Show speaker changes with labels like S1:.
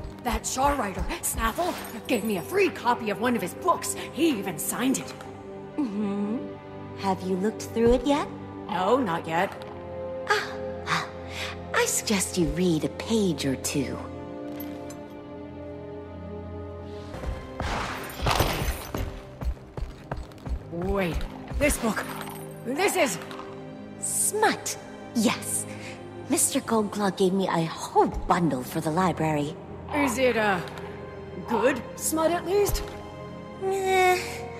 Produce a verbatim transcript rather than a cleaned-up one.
S1: That Shaw writer, Snaffle, gave me a free copy of one of his books. He even signed it.
S2: Mm-hmm. Have you looked through it yet?
S1: No, not yet.
S2: Ah, well, I suggest you read a page or two.
S1: Wait, this book. This is...
S2: Smut. Yes. Mister Goldclaw gave me a whole bundle for the library.
S1: Is it, uh... good smut, at least?
S2: Eh,